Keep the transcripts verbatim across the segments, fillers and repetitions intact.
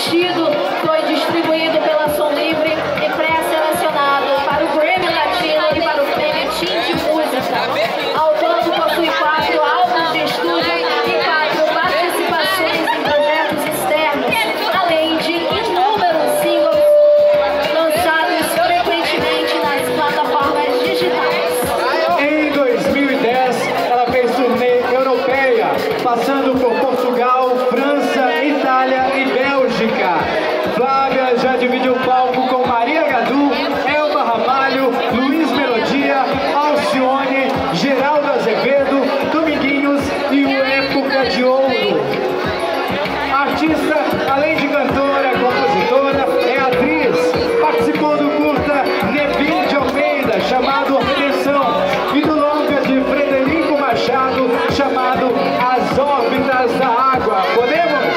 preenchido, foi distribuído pela Som Livre e pré-selecionado para o Grammy Latino e para o Prêmio Teen de Música. Ao todo possui quatro álbuns de estúdio e quatro participações em projetos externos, além de inúmeros singles lançados frequentemente nas plataformas digitais. Em dois mil e dez, ela fez turnê europeia, passando por Portugal, França, Itália e Bélgica. Flávia já dividiu o palco com Maria Gadu, Elba Ramalho, Luiz Melodia, Alcione, Geraldo Azevedo, Dominguinhos e o Época de Ouro. A artista, além de cantora, compositora, é atriz. Participou do curta Nevin de Almeida, chamado Redenção, e do longa de Frederico Machado, chamado As Órbitas da Água. Podemos?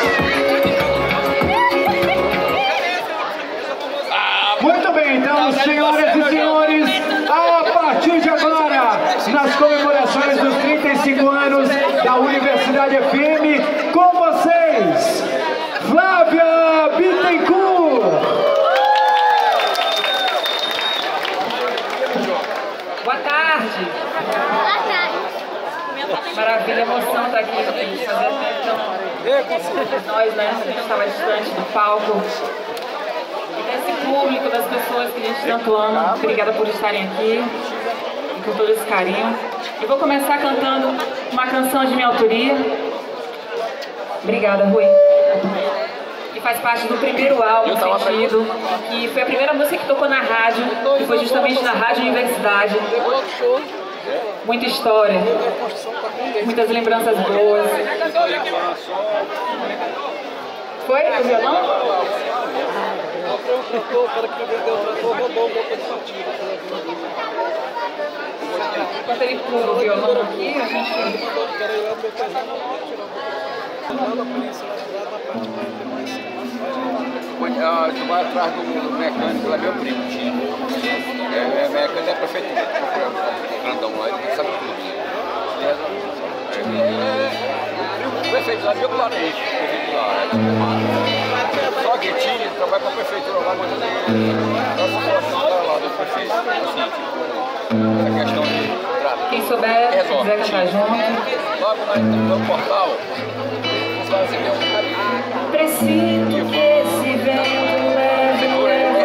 Muito bem, então, senhoras e senhores, a partir de agora, nas comemorações dos trinta e cinco anos da Universidade F M, com vocês, Flávia Bittencourt. Boa tarde. Boa tarde. Maravilha, emoção estar aqui. Fazia tempo nós, né? A gente estava distante do palco. E desse público, das pessoas que a gente tanto ama. Obrigada por estarem aqui e com todo esse carinho. Eu vou começar cantando uma canção de minha autoria. Obrigada, Rui. Que faz parte do primeiro álbum, Sentido, que foi a primeira música que tocou na rádio, que foi justamente na Rádio Universidade. Muita história, muitas lembranças boas. Foi o violão? Enquanto ele pula o violão aqui, a gente... Tu vai atrás do mecânico, lá meu primo tinha. É, é mecânico da prefeitura, grandão lá, ele sabe tudo. O prefeito lá, meu planejamento, só que tinha, trabalha com a prefeitura lá, mas ele lá do prefeito, assim, a questão de quem souber, quiser cantar junto. Logo no portal, Preciso que esse vento leve, leve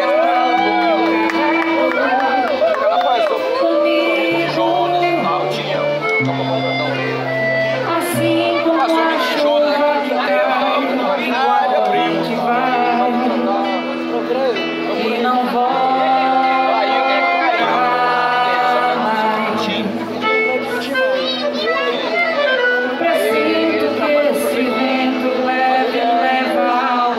assim como a chuva que cai, igual a gente vai e não volta mais. Preciso que esse vento leve leva ao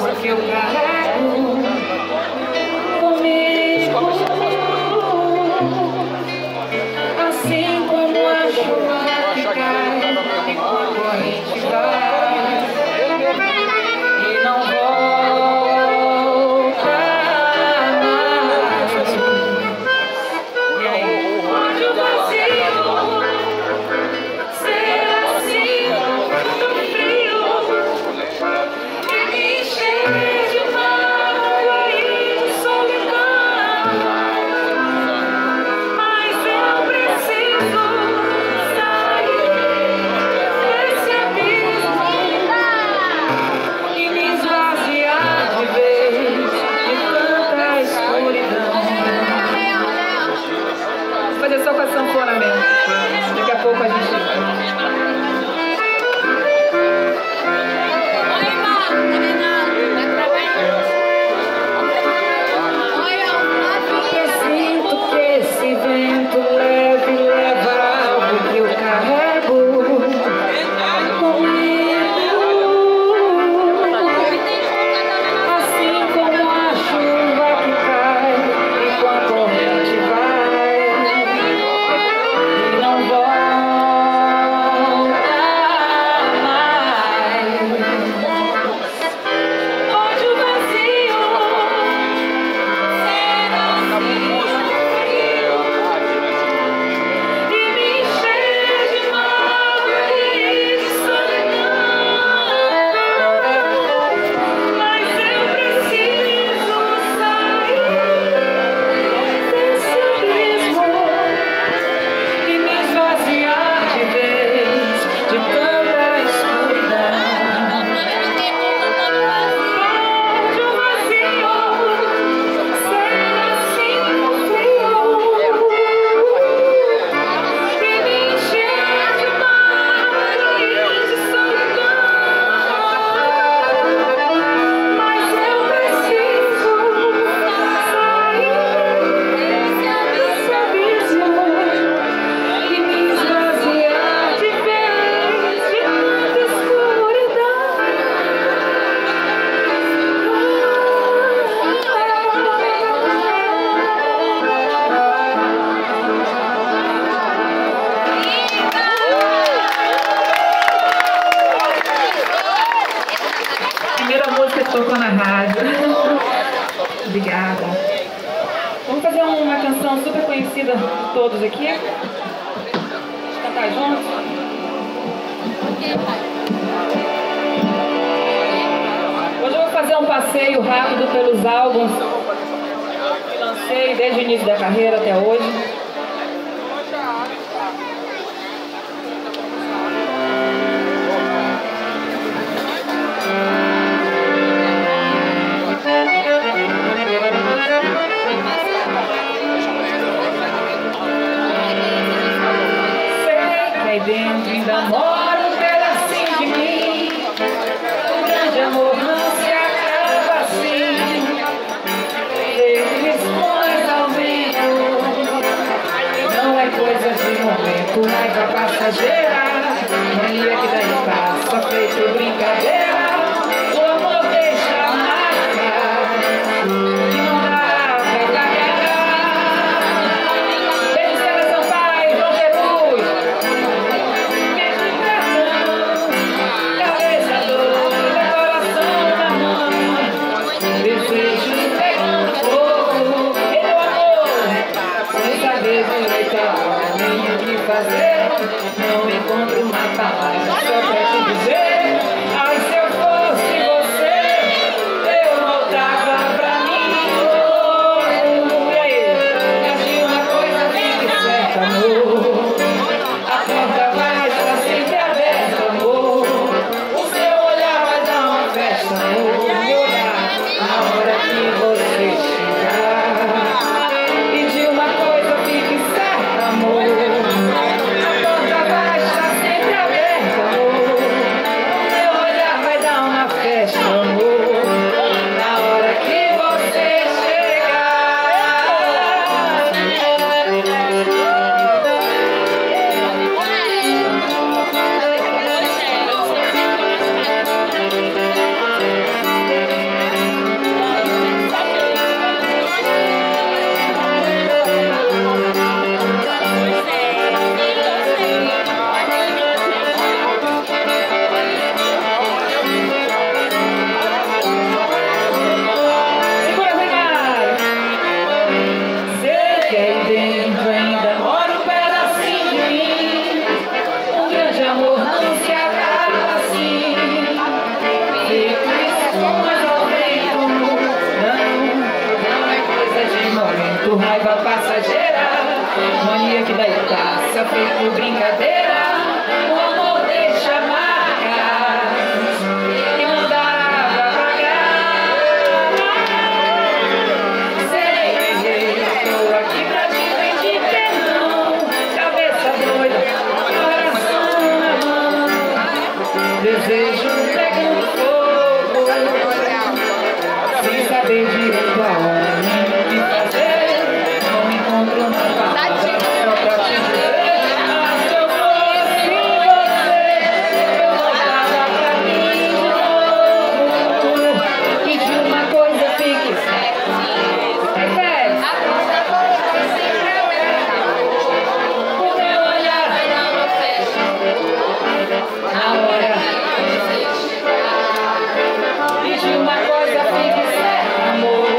canção super conhecida de todos aqui. Vamos cantar juntos? Hoje eu vou fazer um passeio rápido pelos álbuns que lancei desde o início da carreira até hoje. Dentro ainda mora um pedacinho de mim. O grande amor não se acaba assim. Responde ao vento. Não é coisa de momento, raiva passageira. Mania que daí passa, feito brincadeira. O amor deixa a marca que não dá pra pagar. Beijo, César Sampaio, João Jesus. Fazer, não encontro uma palavra só pra te dizer. Ai, se eu fosse você, eu voltava pra mim. Oh, e aí? Mas de uma coisa fique certa, amor. A porta vai estar sempre aberta, amor. O seu olhar vai dar uma festa, amor. Meu olhar, na hora que você chegar. E de uma coisa fique certa, amor. Raiva passageira, mania que daí passa, feito brincadeira. O amor deixa marcas que não dá pra pagar. Sei que estou aqui pra te pedir perdão. Cabeça doida, coração na mão. Desejo pegando fogo, sem saber direito aonde que fazer. Encontro uma palavra só pra te dizer. Mas se eu fosse você, eu voltava pra mim de novo. E de uma coisa fique certa. Repete. O meu olhar vai dar uma festa na hora. E de uma coisa fique certa, amor.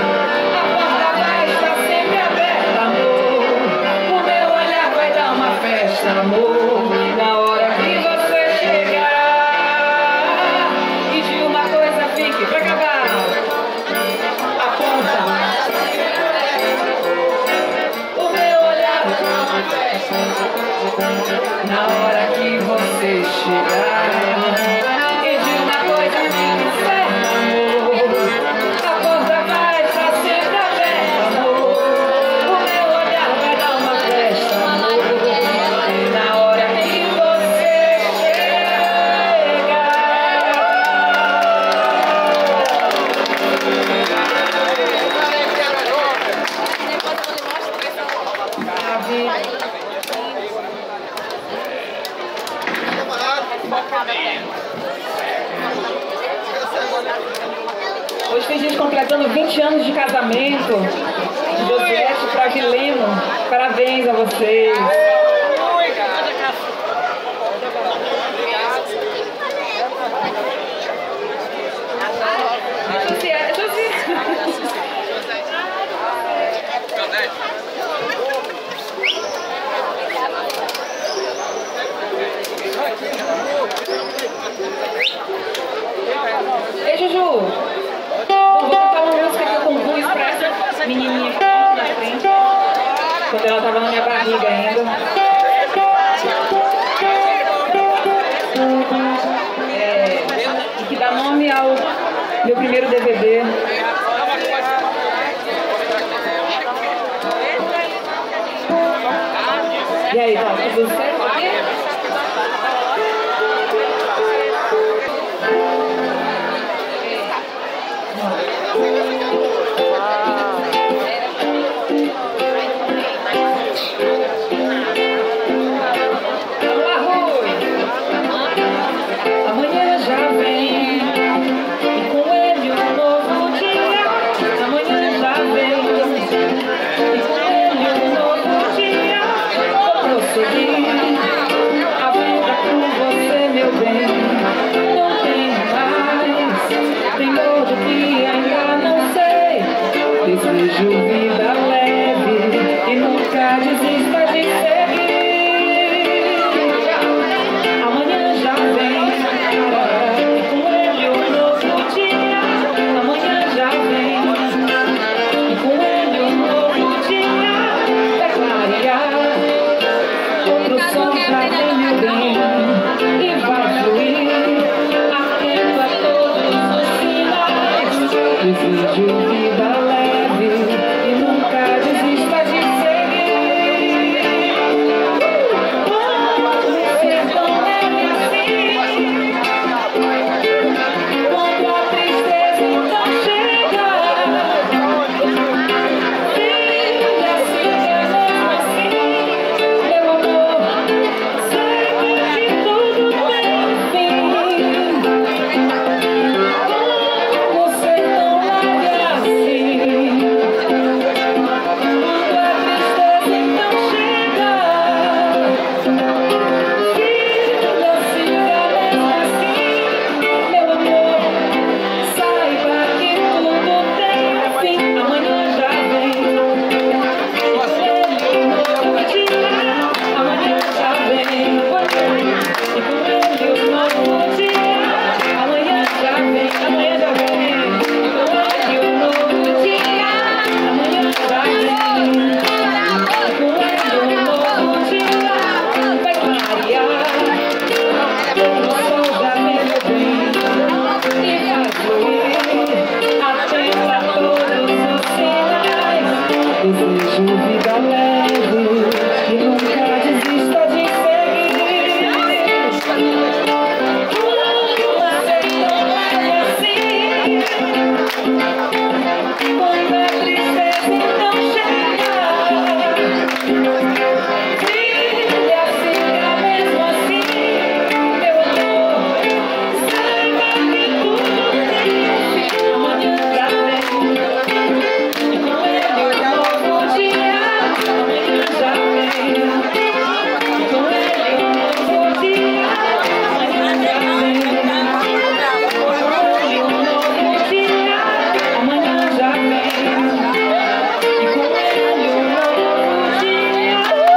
Amor, na hora que você chegar. E de uma coisa fique pra acabar. Aponta o meu olhar na hora que você chegar. E de uma coisa fique certa, amor. A porta vai estar sempre aberta, amor. O meu olhar vai dar uma festa, amor. Hoje tem gente completando vinte anos de casamento. Josiette para Vileno. Parabéns a vocês. Josiette, Josiette. quando ela estava na minha barriga ainda. É, e que dá nome ao meu primeiro D V D. E aí, tá tudo certo aqui? Amanhã já vem, e com ele um novo dia. Amanhã já vem, e com ele um novo dia. Vou prosseguir a vida com você, meu bem. Não tenho mais temor do que ainda não sei. Desejo vida leve e nunca desista de seguir. Amanhã já vem, e com ele um novo dia. Amanhã já vem, e com ele um novo dia. Vai clarear, outro sol já vem, meu bem, e vai fluir. Atento a todos os sinais. Desejo vida leve e nunca desista de seguir. Oh, ser tão leve assim. Quando a tristeza então chega, vida siga mesmo assim. Meu amor, saiba que tudo tem um fim. Você tão leve assim. Quando a tristeza então chega, vida siga mesmo assim. Meu amor, saiba que tudo tem um fim. Amanhã já vem, e com ele um novo dia. Amanhã já vem, e com ele um novo dia. Amanhã já vem, amanhã já vem, e com ele um novo dia. Amanhã já vem, e com ele um novo dia. Vai clarear, o sol já vem, meu bem, e vai fluir. Atento a todos os sinais. Desejo vida leve e nunca desista de seguir. Você tão leve assim. Quando a tristeza então chega, vida siga mesmo assim. Meu amor, saiba que tudo tem um fim. Amanhã já vem, e com ele um novo dia. Amanhã já vem, e com ele um novo dia. Amanhã já vem, e com ele um novo dia. Amanhã já vem, e com ele um novo dia.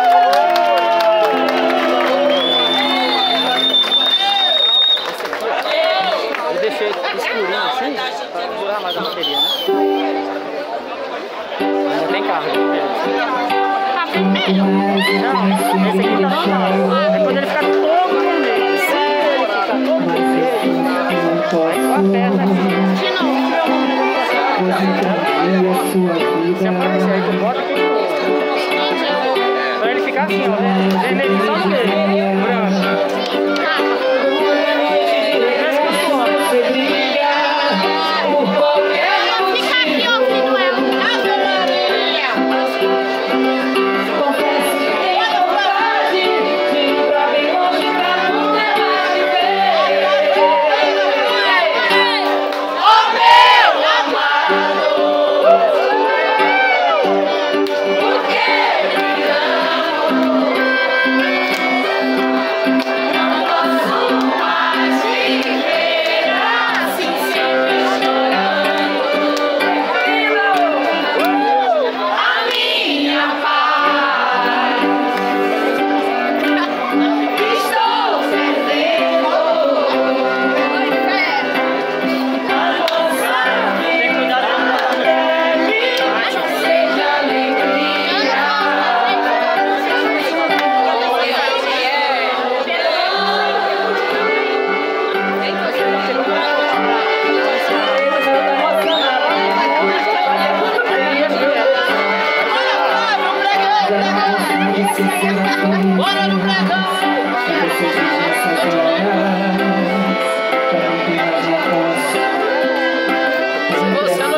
Eu deixei escurinho assim, pra durar mais a bateria, né? Ainda tem carro aqui, beleza. Não, esse aqui tá normal. É quando ele fica todo no meio. Ele fica todo no meio. Aí só a perna aqui. De novo. Se aparecer aí, tu bota aqui no outro. Pra ele ficar assim, ó. Vermelho só no meio. Branco. Você briga por qualquer motivo. Ave Maria. Confesso que tenho vontade de ir pra bem longe pra nunca mais te ver.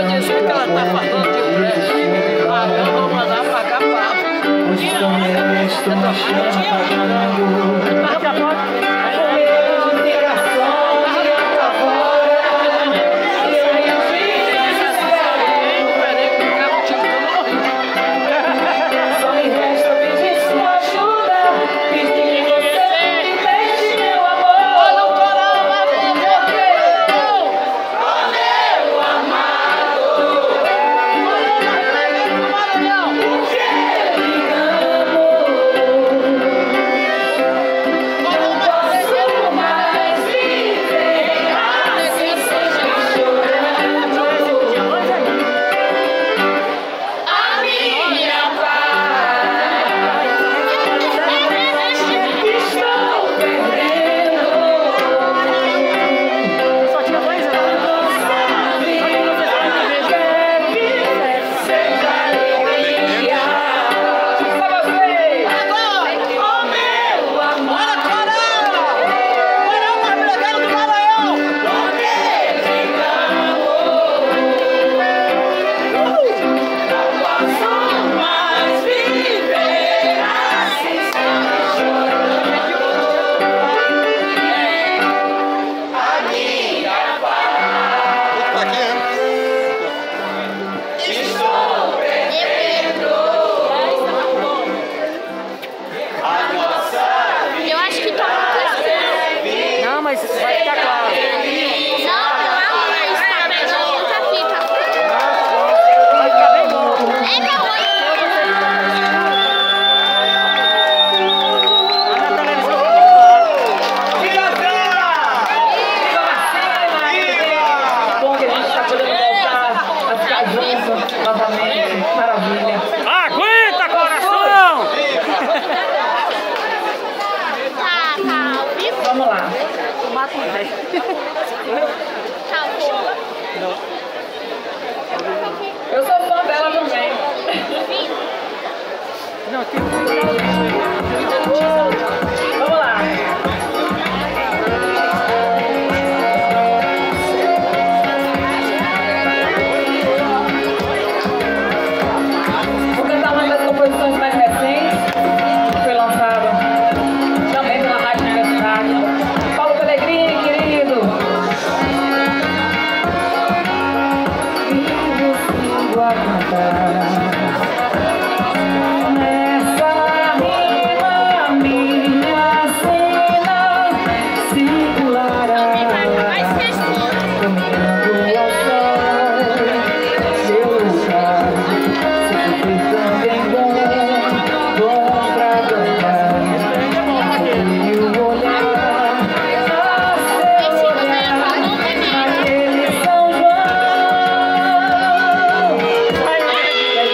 dizer que ela tá falando de brecha. Ah, eu vou mandar pagar papo. Hoje são eles, estou achando apagando. Mas vai ficar claro. Não, não, mas tá pegando muita fita. Vai ficar bem bom. É meu olho. Na televisão fica Que bom que a gente está podendo voltar a ficar junto novamente. Maravilha. Aguenta, coração! Tá, tá, ao vivo? Vamos lá. Mata um velho. Tá bom. Eu sou fã dela também. Não, tem Vamos lá. Vou cantar uma das composições mais recentes, que foi lançada também pela Rádio Universidade. Paulo Pellegrini, querido. E sigo a cantar nessa rima, minha cena circulará, caminhando ao sol, seu lugar, sempre também bom, bom pra cantar, e o olhar, a seu olhar, naquele São João. E aí,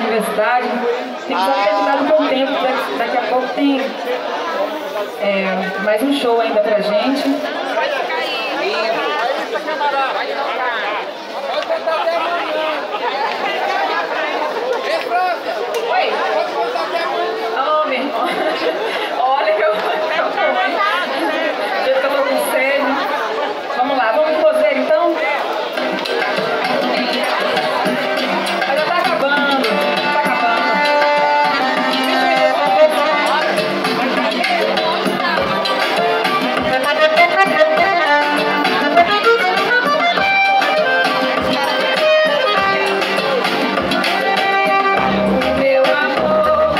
universidade. Tem que só ter cuidado com o tempo, daqui, daqui a pouco tem é, mais um show ainda pra gente. Oi! Alô, meu irmão. Olha que eu tô ruim. Do jeito que eu tô com sede. Vamos lá, vamos com você então? Mas já tá acabando, tá acabando. Meu amor,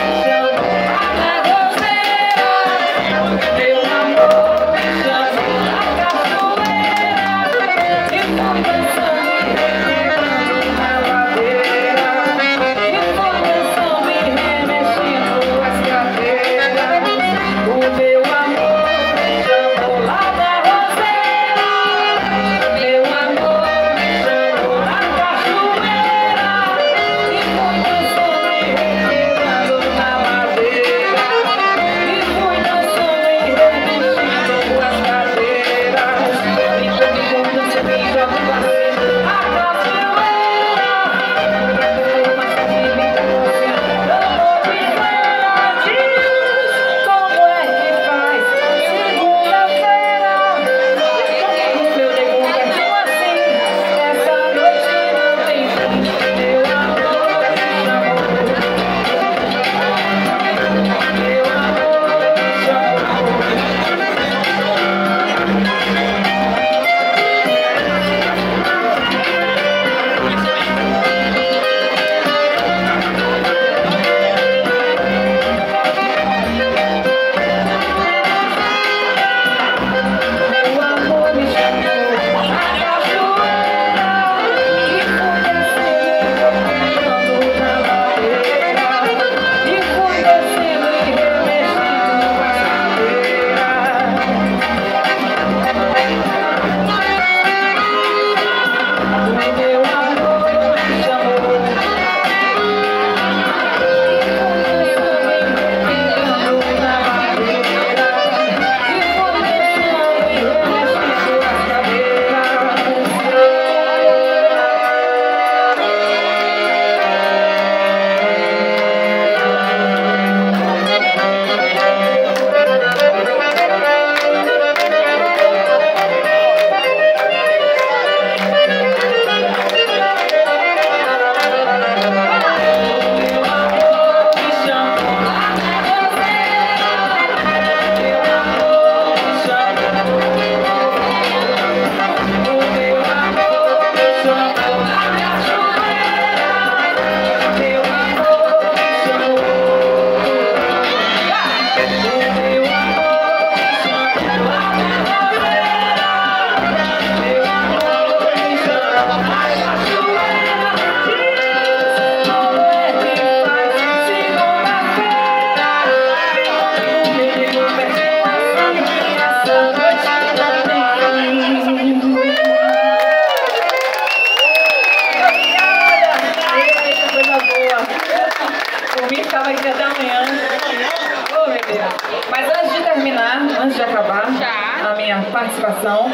participação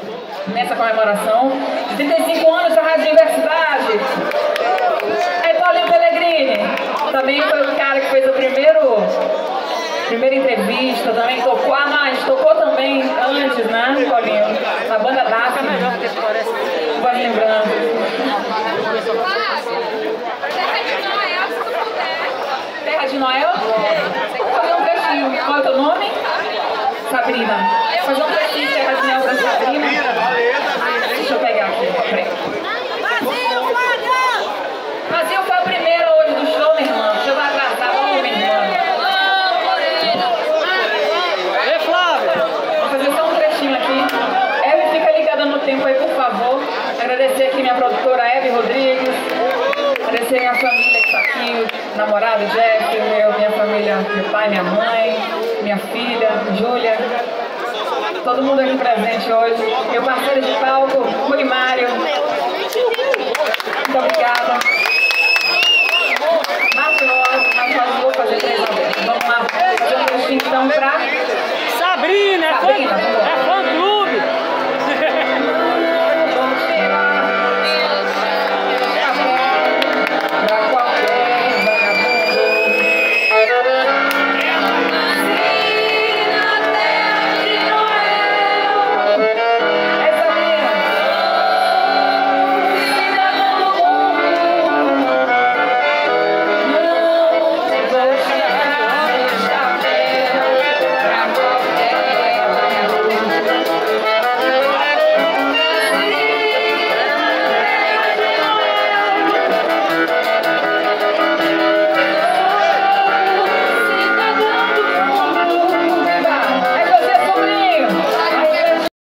nessa comemoração de trinta e cinco anos da Rádio Universidade. Aí Paulinho Pellegrini também foi o cara que fez o primeiro primeira entrevista, também tocou a mais, tocou também antes, né, Paulinho? Na banda Daphne. Vai lembrando. Terra de Noel? Vou fazer um trechinho. Qual é o teu nome? Sabrina. Vou fazer um trechinho de Terra de Noel pra Sabrina. Deixa eu pegar aqui. Brasil foi a primeira hoje do show, minha irmã. Deixa eu dar atrasada, vamos, minha irmã. Ei, Flávia! Vou fazer só um trechinho aqui. Eve, fica ligada no tempo aí, por favor. Agradecer aqui minha produtora, Eve Rodrigues. Agradecer minha família que está aqui, namorado Jeff, meu, minha família, meu pai, minha mãe, minha filha, Júlia. Todo mundo aqui presente hoje. Meu parceiro de palco, Culimário. Muito obrigada. então para Sabrina, Sabrina.